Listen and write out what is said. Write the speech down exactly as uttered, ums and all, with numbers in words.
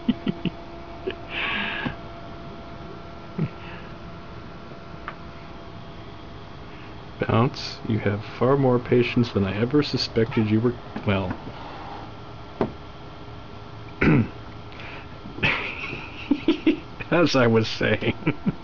Bounce, you have far more patience than I ever suspected you were. Well. As I was saying.